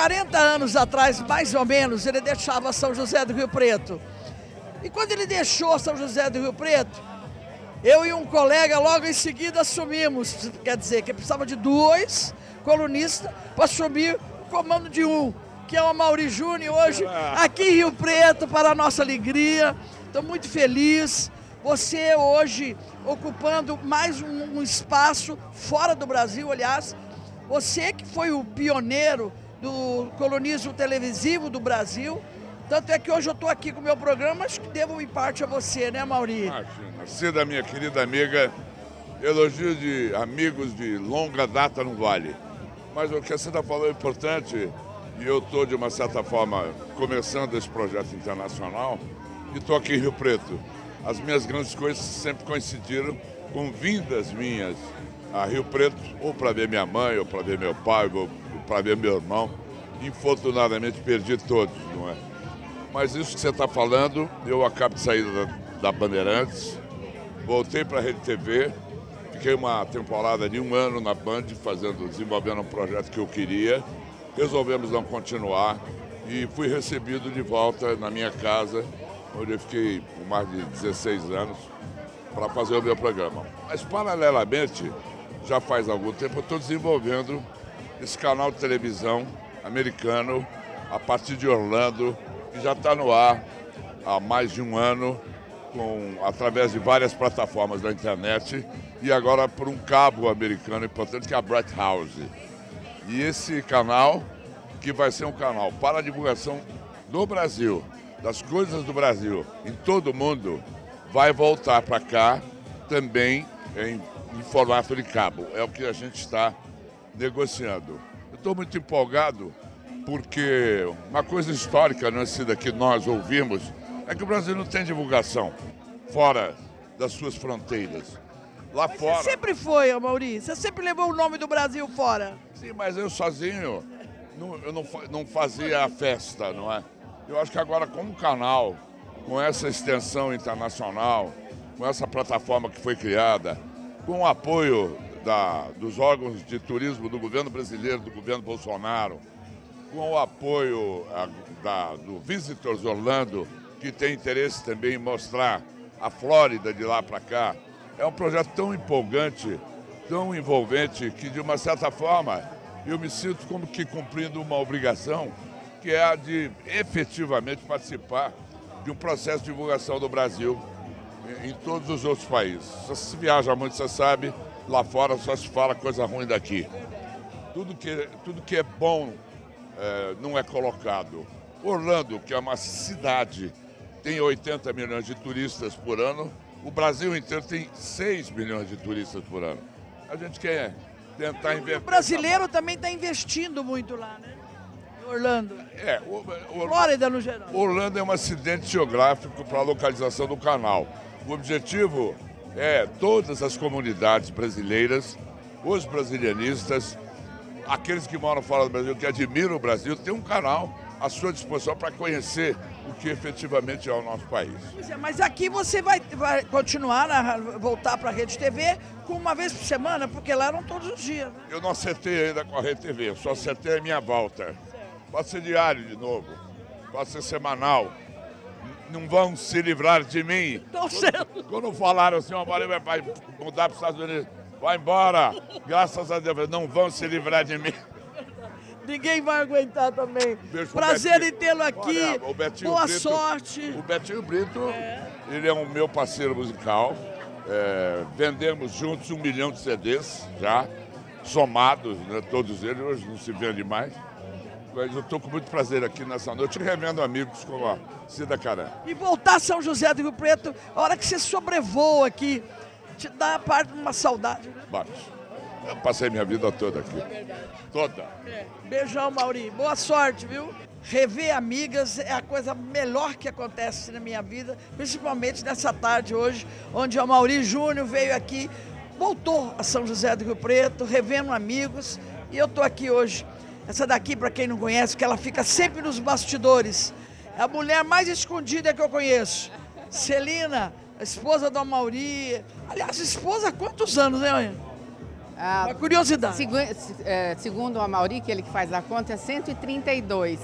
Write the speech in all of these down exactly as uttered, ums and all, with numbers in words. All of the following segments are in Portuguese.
quarenta anos atrás, mais ou menos, ele deixava São José do Rio Preto. E quando ele deixou São José do Rio Preto, eu e um colega logo em seguida assumimos, quer dizer, que precisava de dois colunistas para assumir o comando de um, que é o Amaury Júnior, hoje aqui em Rio Preto, para a nossa alegria. Estou muito feliz. Você hoje ocupando mais um, um espaço fora do Brasil, aliás, você que foi o pioneiro do colunismo televisivo do Brasil. Tanto é que hoje eu estou aqui com o meu programa, acho que devo em parte a você, né, Amaury? Imagina, Cida, minha querida amiga, elogio de amigos de longa data não vale. Mas o que a Cida falou é importante, e eu estou, de uma certa forma, começando esse projeto internacional, e estou aqui em Rio Preto. As minhas grandes coisas sempre coincidiram com vindas minhas a Rio Preto, ou para ver minha mãe, ou para ver meu pai, ou para ver meu irmão. Infortunadamente perdi todos, não é? Mas isso que você está falando, eu acabo de sair da, da Bandeirantes, voltei para a Rede T V, fiquei uma temporada de um ano na Band, fazendo, desenvolvendo um projeto que eu queria, resolvemos não continuar e fui recebido de volta na minha casa, onde eu fiquei por mais de dezesseis anos, para fazer o meu programa. Mas, paralelamente, já faz algum tempo, eu estou desenvolvendo esse canal de televisão americano, a partir de Orlando, que já está no ar há mais de um ano, com, através de várias plataformas da internet, e agora por um cabo americano importante, que é a Bright House. E esse canal, que vai ser um canal para a divulgação do Brasil, das coisas do Brasil, em todo o mundo, vai voltar para cá também em, em formato de cabo. É o que a gente está negociando. Eu estou muito empolgado, porque uma coisa histórica, não é, Cida, que nós ouvimos, é que o Brasil não tem divulgação fora das suas fronteiras. Lá mas fora... Você sempre foi, Amaury, você sempre levou o nome do Brasil fora. Sim, mas eu sozinho, não, eu não, não fazia a festa, não é? Eu acho que agora, como canal, com essa extensão internacional, com essa plataforma que foi criada, com o apoio da, dos órgãos de turismo do governo brasileiro, do governo Bolsonaro, com o apoio a, da, do Visitors Orlando, que tem interesse também em mostrar a Flórida de lá para cá. É um projeto tão empolgante, tão envolvente, que, de uma certa forma, eu me sinto como que cumprindo uma obrigação, que é a de efetivamente participar de um processo de divulgação do Brasil em, em todos os outros países. Se você viaja muito, você sabe, lá fora só se fala coisa ruim daqui. Tudo que, tudo que é bom É, não é colocado. Orlando, que é uma cidade, tem oitenta milhões de turistas por ano, o Brasil inteiro tem seis milhões de turistas por ano. A gente quer tentar investir. O brasileiro também está investindo muito lá, né? Em Orlando. É, o, o, Flórida no geral. Orlando é um acidente geográfico para a localização do canal. O objetivo é todas as comunidades brasileiras, os brasilianistas, aqueles que moram fora do Brasil, que admiram o Brasil, tem um canal à sua disposição para conhecer o que efetivamente é o nosso país. Pois é, mas aqui você vai, vai continuar, a voltar para a Rede T V com uma vez por semana, porque lá eram todos os dias, né? Eu não acertei ainda com a Rede T V, eu só acertei a minha volta. Pode ser diário de novo, pode ser semanal. Não vão se livrar de mim. Quando, quando falaram assim, o Maria vai mudar para os Estados Unidos, vai embora, graças a Deus, não vão se livrar de mim. Ninguém vai aguentar também. Beijo, prazer em tê-lo aqui, olha, o Betinho boa Brito, sorte. O Betinho Brito, é. ele é um meu parceiro musical. É, vendemos juntos um milhão de C Ds já, somados, né, todos eles, hoje não se vende mais. Mas eu estou com muito prazer aqui nessa noite, revendo amigos como a Cida Caran. E voltar a São José do Rio Preto, a hora que você sobrevoa aqui, te dá a parte de uma saudade, né? Bate. Eu passei minha vida toda aqui. É verdade. Toda. É. Beijão, Amaury. Boa sorte, viu? Rever amigas é a coisa melhor que acontece na minha vida, principalmente nessa tarde hoje, onde o Amaury Júnior veio aqui, voltou a São José do Rio Preto, revendo amigos, e eu estou aqui hoje. Essa daqui, para quem não conhece, que ela fica sempre nos bastidores. É a mulher mais escondida que eu conheço. Celina, a esposa do Amaury. Aliás, esposa há quantos anos, né, mãe? Ah, uma curiosidade. Segu, é, segundo o Amaury, que ele que faz a conta, é cento e trinta e dois.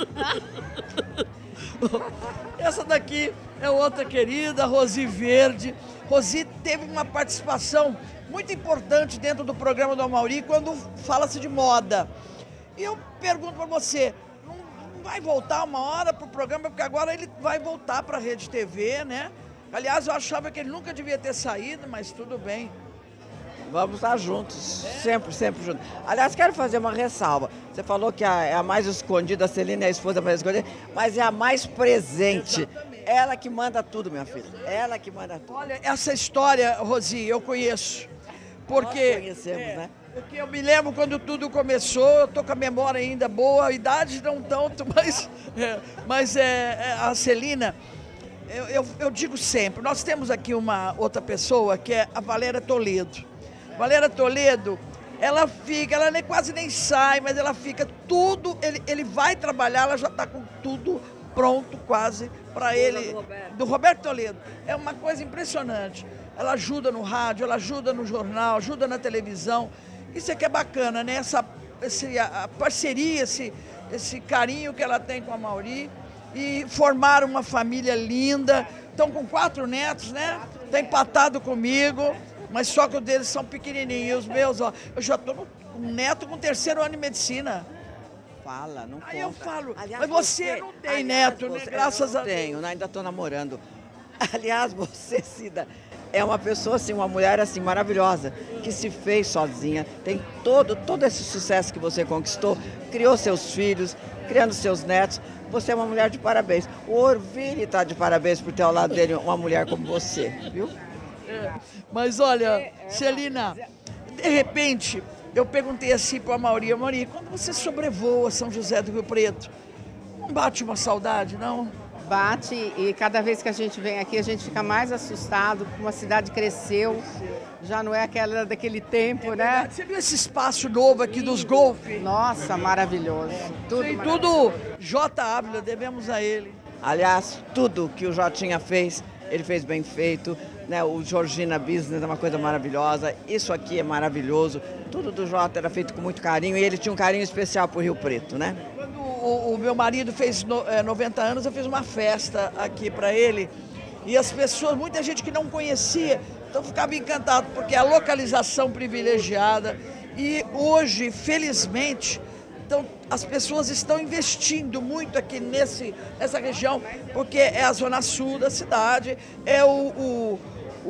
Essa daqui é outra querida, Rosi Verde. Rosi teve uma participação muito importante dentro do programa do Amaury quando fala-se de moda. E eu pergunto para você, não, não vai voltar uma hora para o programa, porque agora ele vai voltar para a Rede T V, né? Aliás, eu achava que ele nunca devia ter saído, mas tudo bem. Vamos estar juntos, é? sempre, sempre juntos. Aliás, quero fazer uma ressalva. Você falou que a, é a mais escondida, a Celina é a esposa mais escondida, mas é a mais presente. Exatamente. Ela que manda tudo, minha filha. Ela que manda tudo. Olha, essa história, Rosi, eu conheço. Porque, Nós conhecemos, é, né? Porque eu me lembro quando tudo começou, eu tô com a memória ainda boa, a idade não tanto, mas, é, mas é, é, a Celina, eu, eu, eu digo sempre, nós temos aqui uma outra pessoa que é a Valéria Toledo. Valéria Toledo, ela fica, ela nem, quase nem sai, mas ela fica tudo, ele, ele vai trabalhar, ela já está com tudo pronto quase para ele, Roberto. do Roberto Toledo. É uma coisa impressionante. Ela ajuda no rádio, ela ajuda no jornal, ajuda na televisão. Isso é que é bacana, né? Essa, esse, a parceria, esse, esse carinho que ela tem com a Amaury. E formaram uma família linda. Estão com quatro netos, né? Está empatado comigo, mas só que os deles são pequenininhos. Os meus, ó, eu já estou com um neto com terceiro ano de medicina. Fala, não conta. Aí eu falo, aliás, mas você, você não tem aliás, neto, você, né? Graças a Deus. Tenho, ainda estou namorando. Aliás, você, Cida, é uma pessoa assim, uma mulher assim maravilhosa, que se fez sozinha, tem todo, todo esse sucesso que você conquistou, criou seus filhos, criando seus netos. Você é uma mulher de parabéns. O Orville está de parabéns por ter ao lado dele uma mulher como você, viu? É, mas olha, Celina, de repente, eu perguntei assim para a Amaury, Amaury, quando você sobrevoa São José do Rio Preto, não bate uma saudade, não? Bate, e cada vez que a gente vem aqui, a gente fica mais assustado, porque uma cidade cresceu, já não é aquela daquele tempo, é né? Você viu esse espaço novo aqui dos golfes? Nossa, maravilhoso. Tudo, Tem maravilhoso. Tudo J. Ávila, devemos a ele. Aliás, tudo que o Jotinha fez, ele fez bem feito, né? O Georgina Business é uma coisa maravilhosa, isso aqui é maravilhoso, tudo do Jota era feito com muito carinho e ele tinha um carinho especial por Rio Preto, né? O, o meu marido fez no, é, noventa anos, eu fiz uma festa aqui para ele e as pessoas, muita gente que não conhecia, então ficava encantado porque a localização privilegiada e hoje, felizmente, então, as pessoas estão investindo muito aqui nesse, nessa região porque é a zona sul da cidade, é o, o,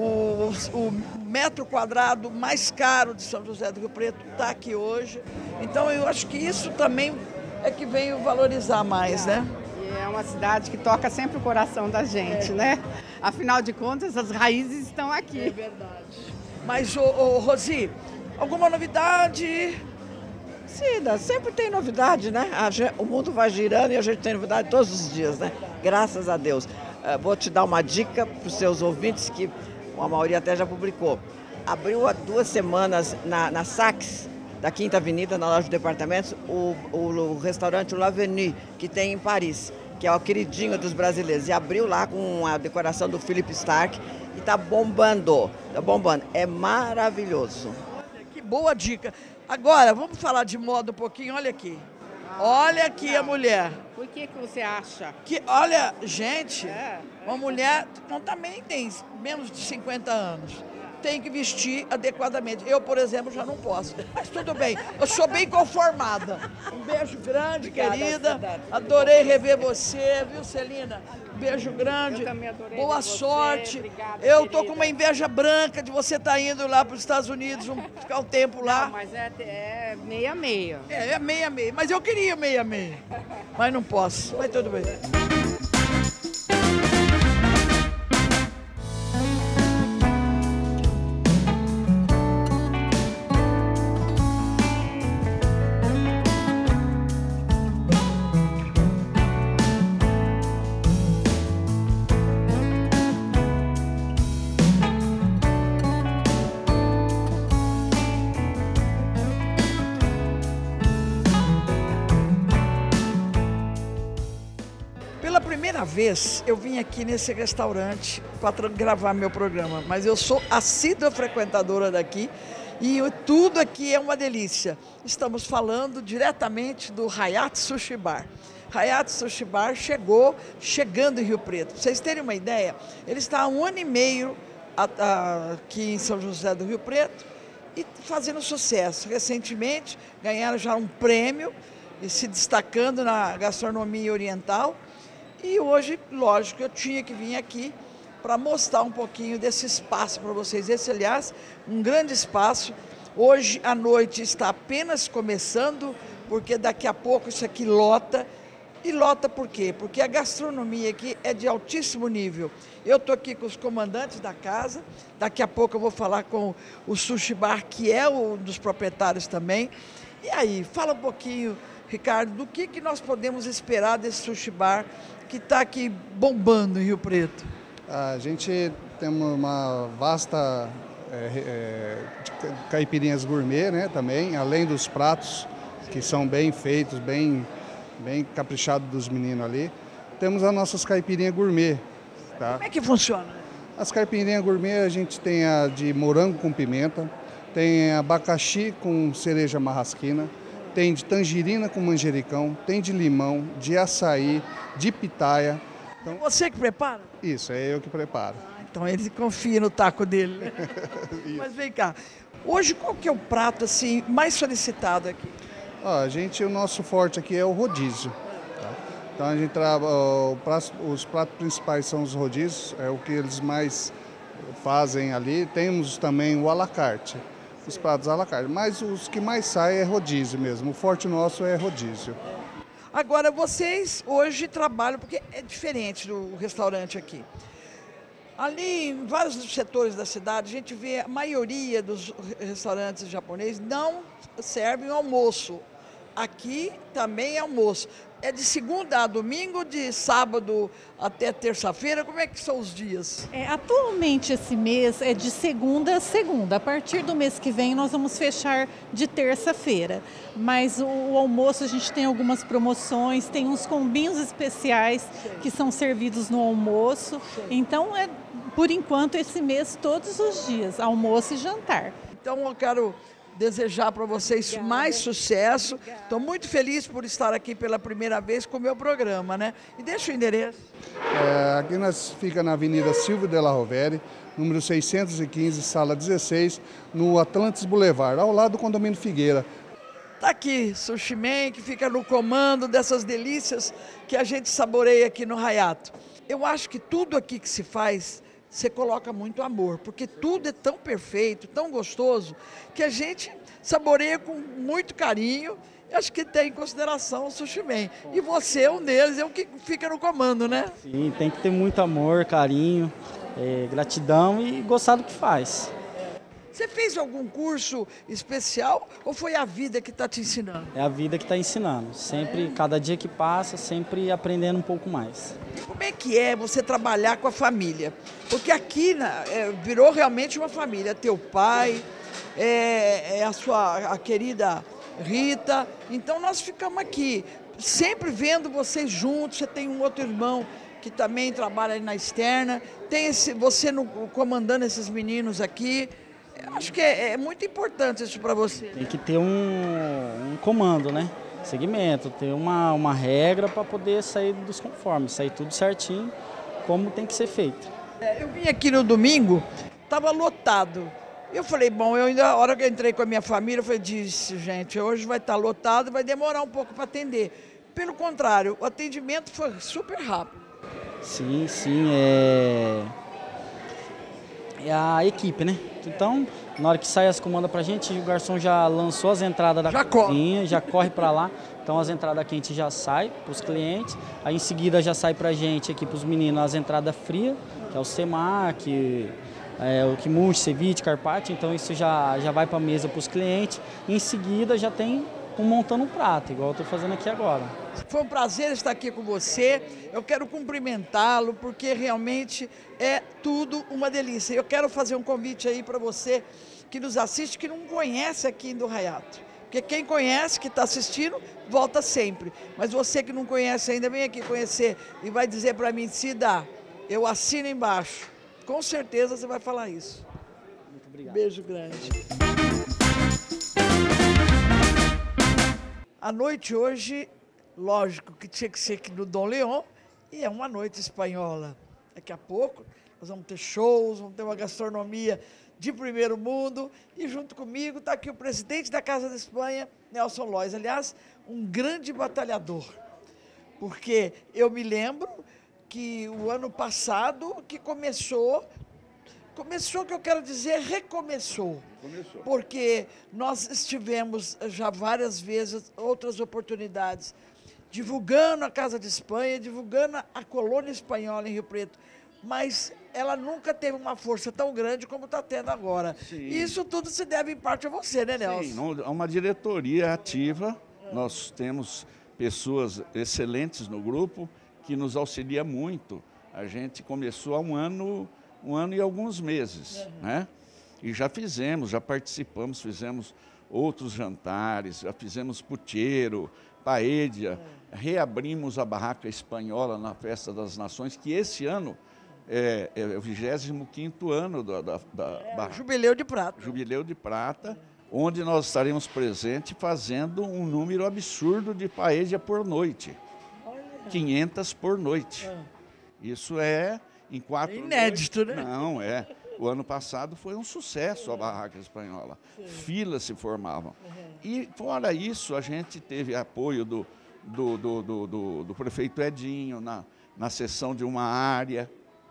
o, o metro quadrado mais caro de São José do Rio Preto, está aqui hoje, então eu acho que isso também é que veio valorizar mais, né? E é uma cidade que toca sempre o coração da gente, é. né? Afinal de contas, as raízes estão aqui. É verdade. Mas, ô, ô, Rosi, alguma novidade? Cida, sempre tem novidade, né? Gente, o mundo vai girando e a gente tem novidade todos os dias, né? Graças a Deus. Uh, vou te dar uma dica para os seus ouvintes, que a maioria até já publicou. Abriu há duas semanas na, na Saks, da Quinta Avenida, na loja de departamentos, o, o, o restaurante L'Avenue, que tem em Paris, que é o queridinho dos brasileiros. E abriu lá com a decoração do Philippe Starck e está bombando, está bombando. É maravilhoso. Que boa dica. Agora, vamos falar de moda um pouquinho, olha aqui. Olha aqui a mulher. Por que que você acha? Que, olha, gente, É. uma mulher não, também tem menos de cinquenta anos. Tem que vestir adequadamente. Eu, por exemplo, já não posso. Mas tudo bem, eu sou bem conformada. Um beijo grande, Obrigada, querida. Cidade. Adorei rever você, viu, Celina? Um beijo grande. Eu também adorei Boa ver você. sorte. Obrigada, eu tô querida. com uma inveja branca de você estar indo lá para os Estados Unidos, um, ficar um tempo lá. Não, mas é, é meia meia. É, é meia meia. Mas eu queria meia meia. Mas não posso. Mas tudo bem. Pela primeira vez eu vim aqui nesse restaurante para gravar meu programa, mas eu sou assídua frequentadora daqui E tudo aqui é uma delícia. Estamos falando diretamente do Hayat Sushi Bar. Hayat Sushi Bar chegou, chegando em Rio Preto. Para vocês terem uma ideia, ele está há um ano e meio aqui em São José do Rio Preto e fazendo sucesso. Recentemente ganharam já um prêmio e se destacando na gastronomia oriental. E hoje, lógico, eu tinha que vir aqui para mostrar um pouquinho desse espaço para vocês. Esse, aliás, um grande espaço. Hoje à noite está apenas começando, porque daqui a pouco isso aqui lota. E lota por quê? Porque a gastronomia aqui é de altíssimo nível. Eu estou aqui com os comandantes da casa, daqui a pouco eu vou falar com o Sushi Bar, que é um dos proprietários também. E aí, fala um pouquinho, Ricardo, do que, que nós podemos esperar desse Sushi Bar que está aqui bombando em Rio Preto? A gente tem uma vasta é, é, de caipirinhas gourmet, né, também, além dos pratos que são bem feitos, bem... bem caprichado dos meninos ali. Temos as nossas caipirinhas gourmet. Tá? Como é que funciona? As caipirinhas gourmet a gente tem a de morango com pimenta, tem abacaxi com cereja marrasquina, tem de tangerina com manjericão, tem de limão, de açaí, de pitaia. Então, você que prepara? Isso, é eu que preparo. Ah, então ele confia no taco dele. Mas vem cá, hoje qual que é o prato assim, mais solicitado aqui? Ó, a gente, o nosso forte aqui é o rodízio. Tá? Então a gente trabalha, os pratos principais são os rodízios, é o que eles mais fazem ali. Temos também o à la carte, os pratos à la carte, mas os que mais saem é rodízio mesmo. O forte nosso é rodízio. Agora vocês hoje trabalham, porque é diferente do restaurante aqui. Ali, em vários setores da cidade, a gente vê a maioria dos restaurantes japoneses não servem almoço. Aqui também é almoço. É de segunda a domingo, de sábado até terça-feira? Como é que são os dias? É, atualmente esse mês é de segunda a segunda. A partir do mês que vem nós vamos fechar de terça-feira. Mas o, o almoço a gente tem algumas promoções, tem uns combinhos especiais que são servidos no almoço. Então é, por enquanto, esse mês todos os dias, almoço e jantar. Então eu quero desejar para vocês Obrigada. mais sucesso. Estou muito feliz por estar aqui pela primeira vez com o meu programa, né? E deixa o endereço. É, aqui nós fica na Avenida Silvio Della Rovere, número seiscentos e quinze, sala dezesseis, no Atlantis Boulevard, ao lado do Condomínio Figueira. Está aqui Sushi Man, que fica no comando dessas delícias que a gente saboreia aqui no Hayat. Eu acho que tudo aqui que se faz, você coloca muito amor, porque tudo é tão perfeito, tão gostoso, que a gente saboreia com muito carinho e acho que tem em consideração o Sushi Man. E você é um deles, é o que fica no comando, né? Sim, tem que ter muito amor, carinho, é, gratidão e gostar do que faz. Você fez algum curso especial ou foi a vida que está te ensinando? É a vida que está ensinando. Sempre, é. cada dia que passa, sempre aprendendo um pouco mais. Como é que é você trabalhar com a família? Porque aqui né, é, virou realmente uma família. Teu pai, é, é a sua a querida Rita. Então nós ficamos aqui, sempre vendo vocês juntos. Você tem um outro irmão que também trabalha aí na externa. Tem esse, você no, comandando esses meninos aqui. Acho que é, é muito importante isso para você. Tem que ter um, um comando, né? Segmento, ter uma, uma regra para poder sair dos conformes, sair tudo certinho, como tem que ser feito. É, eu vim aqui no domingo, estava lotado. Eu falei, bom, eu ainda, a hora que eu entrei com a minha família, eu falei, disse, gente, hoje vai estar lotado, vai demorar um pouco para atender. Pelo contrário, o atendimento foi super rápido. Sim, sim, é... é a equipe, né? Então, na hora que sai as comandas pra gente, o garçom já lançou as entradas da já cozinha, corre. já corre para lá. Então as entradas quentes já saem para os clientes. Aí em seguida já sai pra gente aqui, pros meninos, as entradas frias, que é o semac, é, o kimushi, ceviche, carpaccio. Então isso já, já vai pra mesa pros clientes. E em seguida já tem um montando um prato, igual eu tô fazendo aqui agora. Foi um prazer estar aqui com você. Eu quero cumprimentá-lo, porque realmente é tudo uma delícia. Eu quero fazer um convite aí para você que nos assiste, que não conhece aqui do Hayat. Porque quem conhece, que está assistindo, volta sempre. Mas você que não conhece ainda, vem aqui conhecer e vai dizer para mim, Cida, eu assino embaixo. Com certeza você vai falar isso. Muito obrigado. Obrigado. Beijo grande. A noite hoje, lógico que tinha que ser aqui no Dom Leon, e é uma noite espanhola. Daqui a pouco nós vamos ter shows, vamos ter uma gastronomia de primeiro mundo, e junto comigo está aqui o presidente da Casa da Espanha, Nelson Lois. Aliás, um grande batalhador, porque eu me lembro que o ano passado que começou, começou que eu quero dizer, recomeçou. Começou. Porque nós estivemos já várias vezes, outras oportunidades, divulgando a Casa de Espanha, divulgando a colônia espanhola em Rio Preto, mas ela nunca teve uma força tão grande como está tendo agora. Sim. E isso tudo se deve em parte a você, né, Nelson? Sim, uma diretoria ativa, nós temos pessoas excelentes no grupo que nos auxilia muito. A gente começou há um ano, um ano e alguns meses, uhum. né? E já fizemos, já participamos, fizemos outros jantares, já fizemos puteiro, paella, uhum. reabrimos a barraca espanhola na Festa das Nações, que esse ano é, é o vigésimo quinto ano da, da, da é, barraca. Jubileu de Prata. Jubileu de Prata, onde nós estaremos presentes fazendo um número absurdo de paella por noite. Olha. quinhentas por noite. Ah. Isso é em quatro... É inédito, noites. Né? Não, é. O ano passado foi um sucesso a barraca espanhola. Sim. Filas se formavam. Uhum. E, fora isso, a gente teve apoio do, do, do, do, do, do prefeito Edinho na, na cessão de uma área,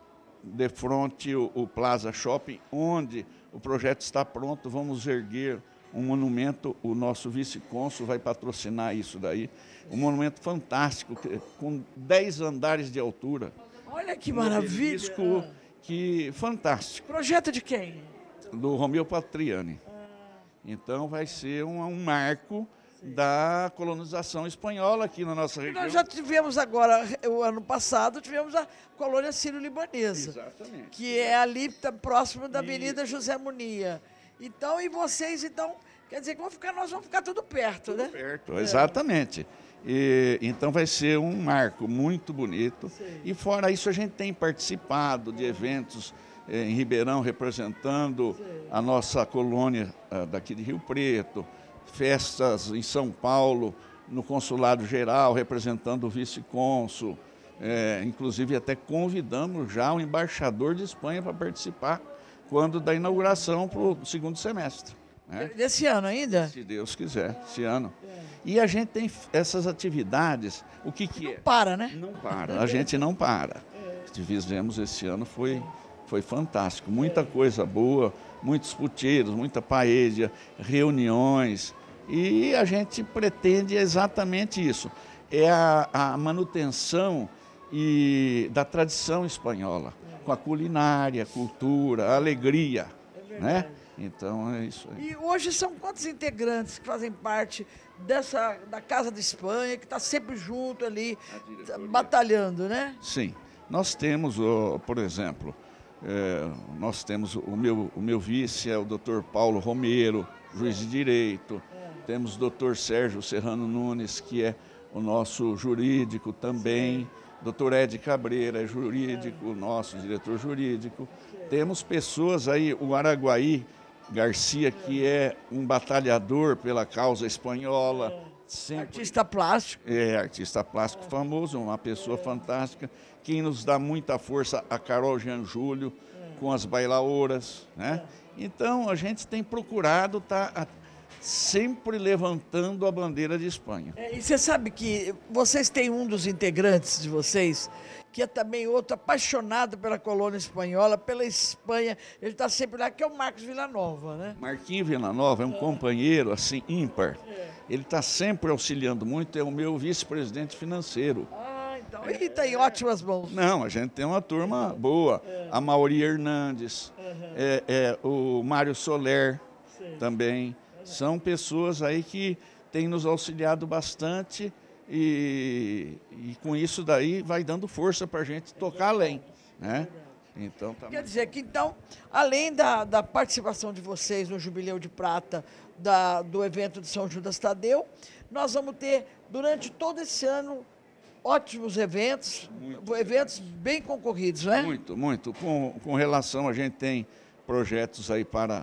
de frente o, o Plaza Shopping, onde o projeto está pronto, vamos erguer um monumento, o nosso vice-cônsul vai patrocinar isso daí, um monumento fantástico, com dez andares de altura. Olha que maravilha! Um que fantástico. Projeto de quem? Do Romeu Patriani. Ah. Então vai ser um, um marco Sim. da colonização espanhola aqui na nossa região. Nós já tivemos agora, o ano passado, tivemos a colônia sírio-libanesa. Exatamente. Que é ali próximo da Avenida José Munia. Então, e vocês, então, quer dizer que vão ficar, nós vamos ficar tudo perto, tudo né? Perto, é. Exatamente. E, então vai ser um marco muito bonito. Sim. E fora isso a gente tem participado de eventos eh, em Ribeirão, representando Sim. a nossa colônia ah, daqui de Rio Preto, festas em São Paulo, no Consulado Geral, representando o vice-cônsul. Eh, inclusive até convidamos já o embaixador de Espanha para participar quando da inauguração para o segundo semestre. Né? Desse ano ainda? Se Deus quiser, esse ano. É. E a gente tem essas atividades, o que que não é? Não para, né? Não para, a gente não para. É. O que fizemos esse ano foi, foi fantástico, muita é. coisa boa, muitos puteiros, muita paella, reuniões, e a gente pretende exatamente isso, é a, a manutenção e, da tradição espanhola, é. com a culinária, a cultura, a alegria, é né? Então é isso aí. E hoje são quantos integrantes que fazem parte dessa, da Casa de Espanha, que está sempre junto ali, batalhando, né? Sim. Nós temos, por exemplo, é, nós temos o meu, o meu vice, é o doutor Paulo Romero, juiz de direito. É. Temos o doutor Sérgio Serrano Nunes, que é o nosso jurídico também. Sim. doutor Ed Cabreira é jurídico, é. nosso diretor jurídico. Sim. Temos pessoas aí, o Araguaí Garcia, que é um batalhador pela causa espanhola. É. Sempre, artista plástico. É, artista plástico é. famoso, uma pessoa é. fantástica. Quem nos dá muita força, a Carol Jean Júlio, é. com as bailaoras, né? É. Então, a gente tem procurado estar tá sempre levantando a bandeira de Espanha. É, e você sabe que vocês têm um dos integrantes de vocês, que é também outro apaixonado pela colônia espanhola, pela Espanha, ele está sempre lá, que é o Marcos Villanova, né? Marquinhos Villanova é um é. companheiro, assim, ímpar. É. Ele está sempre auxiliando muito, é o meu vice-presidente financeiro. Ah, então ele está em ótimas mãos. Não, a gente tem uma turma boa. É. A Mauri Hernandes, uhum. é, é, o Mário Soler Sim. também. Uhum. São pessoas aí que têm nos auxiliado bastante. E, e com isso daí vai dando força para a gente tocar além, né? Então, tá... Quer dizer que então, além da, da participação de vocês no Jubileu de Prata da, do evento de São Judas Tadeu, nós vamos ter durante todo esse ano ótimos eventos, muito eventos bem concorridos, né? Muito, muito. Com, com relação, a gente tem projetos aí para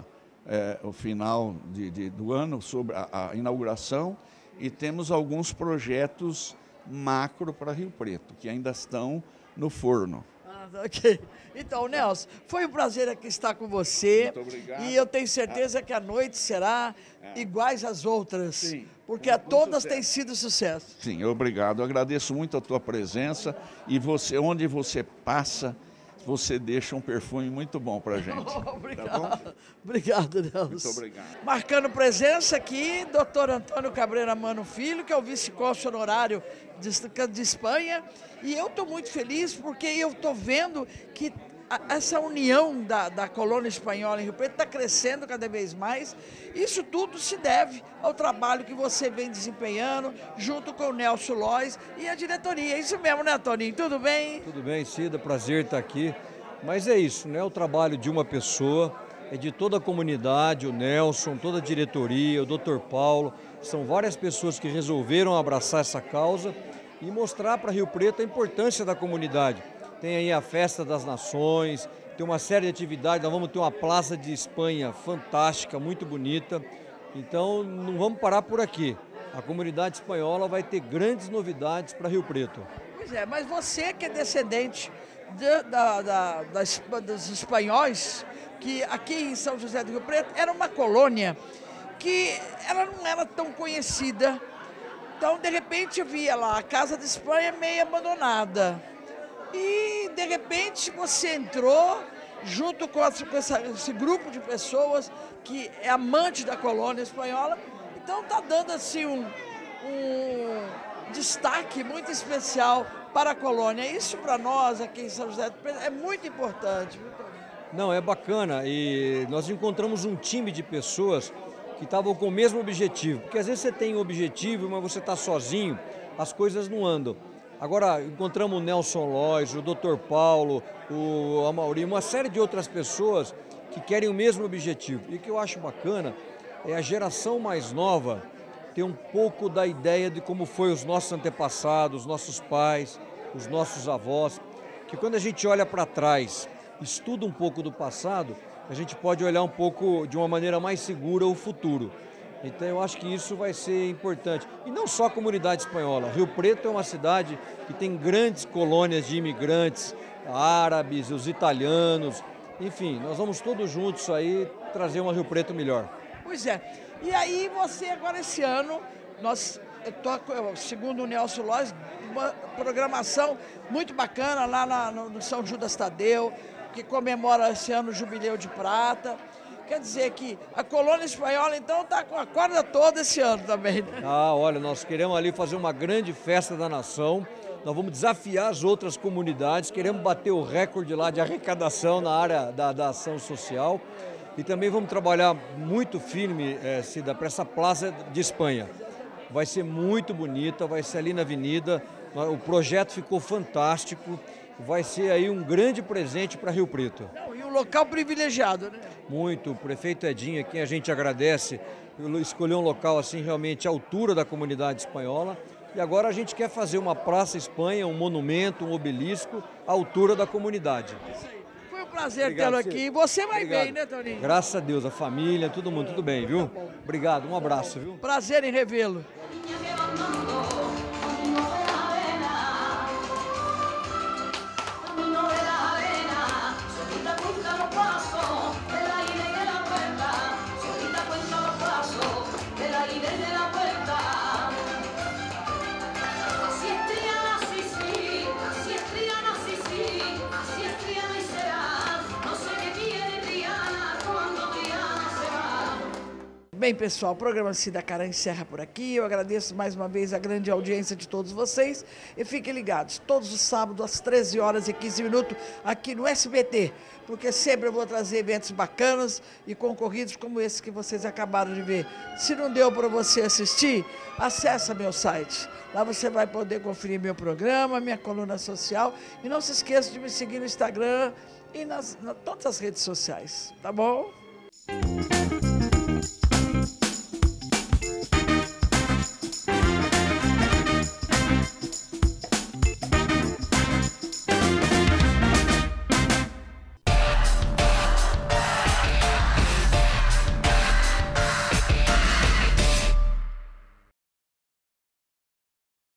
é, o final de, de, do ano, sobre a, a inauguração, e temos alguns projetos macro para Rio Preto, que ainda estão no forno. Ah, ok. Então, Nelson, foi um prazer aqui estar com você. Muito obrigado. E eu tenho certeza que a noite será é. iguais às outras. Sim, porque com, com todas sucesso. têm sido sucesso. Sim, obrigado. Eu agradeço muito a tua presença e você, onde você passa, você deixa um perfume muito bom para a gente. Oh, obrigado. Tá bom? Obrigado, Nelson. Muito obrigado. Marcando presença aqui, doutor Antônio Cabreira Mano Filho, que é o vice-cônsul honorário de, de Espanha. E eu estou muito feliz porque eu estou vendo que a, essa união da, da colônia espanhola em Rio Preto está crescendo cada vez mais. Isso tudo se deve ao trabalho que você vem desempenhando junto com o Nelson Lois e a diretoria. Isso mesmo, né, Toninho? Tudo bem? Tudo bem, Cida, prazer estar aqui. Mas é isso, não é o trabalho de uma pessoa, é de toda a comunidade, o Nelson, toda a diretoria, o doutor Paulo. São várias pessoas que resolveram abraçar essa causa e mostrar para Rio Preto a importância da comunidade. Tem aí a Festa das Nações, tem uma série de atividades, nós vamos ter uma Praça de Espanha fantástica, muito bonita. Então não vamos parar por aqui. A comunidade espanhola vai ter grandes novidades para Rio Preto. Pois é, mas você que é descendente de, da, da, das, dos espanhóis, que aqui em São José do Rio Preto era uma colônia que ela não era tão conhecida. Então, de repente, eu via lá a Casa de Espanha meio abandonada. E, de repente, você entrou junto com, essa, com essa, esse grupo de pessoas que é amante da colônia espanhola. Então, está dando assim um, um destaque muito especial para a colônia. Isso, para nós, aqui em São José do Preto, é muito importante. Não, é bacana. E nós encontramos um time de pessoas que estavam com o mesmo objetivo. Porque às vezes você tem um objetivo, mas você está sozinho, as coisas não andam. Agora, encontramos o Nelson Lois, o doutor Paulo, o Amauri, uma série de outras pessoas que querem o mesmo objetivo. E o que eu acho bacana é a geração mais nova ter um pouco da ideia de como foi os nossos antepassados, os nossos pais, os nossos avós, que quando a gente olha para trás, estuda um pouco do passado, a gente pode olhar um pouco de uma maneira mais segura o futuro. Então eu acho que isso vai ser importante. E não só a comunidade espanhola. Rio Preto é uma cidade que tem grandes colônias de imigrantes, árabes, os italianos, enfim, nós vamos todos juntos aí trazer uma Rio Preto melhor. Pois é. E aí você agora esse ano, nós, eu tô, segundo o Nelson Lois, uma programação muito bacana lá na, no São Judas Tadeu, que comemora esse ano o Jubileu de Prata. Quer dizer que a colônia espanhola, então, está com a corda toda esse ano também, né? Ah, olha, nós queremos ali fazer uma grande festa da nação. Nós vamos desafiar as outras comunidades, queremos bater o recorde lá de arrecadação na área da, da ação social. E também vamos trabalhar muito firme, é, Cida, para essa Praça de Espanha. Vai ser muito bonita, vai ser ali na avenida. O projeto ficou fantástico. Vai ser aí um grande presente para Rio Preto. Não, e um local privilegiado, né? Muito. O prefeito Edinho, a quem a gente agradece, escolheu um local assim realmente à altura da comunidade espanhola. E agora a gente quer fazer uma Praça Espanha, um monumento, um obelisco à altura da comunidade. Isso aí. Foi um prazer tê-lo aqui. E você vai Obrigado. bem, né, Toninho? Graças a Deus, a família, todo mundo, tudo bem, viu? Obrigado, um abraço, viu? Prazer em revê-lo. Bem, pessoal, o programa Cida Cara encerra por aqui. Eu agradeço mais uma vez a grande audiência de todos vocês. E fiquem ligados, todos os sábados, às treze horas e quinze minutos, aqui no S B T. Porque sempre eu vou trazer eventos bacanas e concorridos como esse que vocês acabaram de ver. Se não deu para você assistir, acessa meu site. Lá você vai poder conferir meu programa, minha coluna social. E não se esqueça de me seguir no Instagram e nas, nas todas as redes sociais. Tá bom?